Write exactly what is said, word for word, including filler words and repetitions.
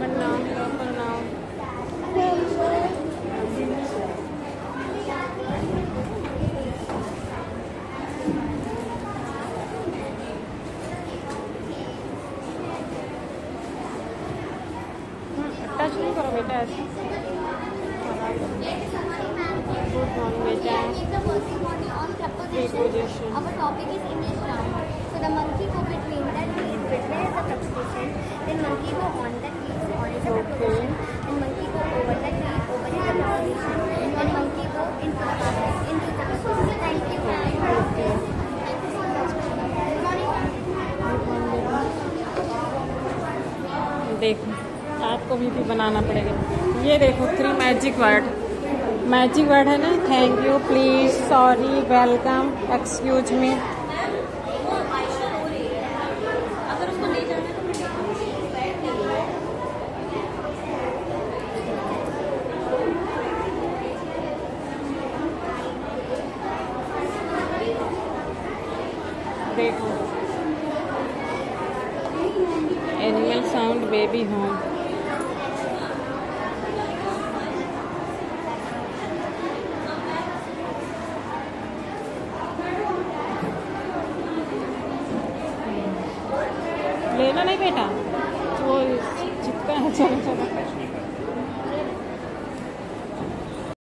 Common noun, local noun. Touch नहीं करो बेटा ऐसे। गुड मॉर्निंग बेटा। Preposition. Our topic is English grammar. So the monkey go between, that means between is the preposition. Then monkey go on, that means on is the preposition. Then monkey go over, that means over is the preposition. Then monkey go into the past, into the preposition. Thank you. Thank you. Thank you so much. Good morning. देखो आपको भी, भी बनाना पड़ेगा। ये देखो three magic word, magic word है ना। Thank you, please, sorry, welcome, excuse me. देखो एनिमल साउंड, बेबी होम। लेना नहीं बेटा, वो चिपका है। चलो चलो।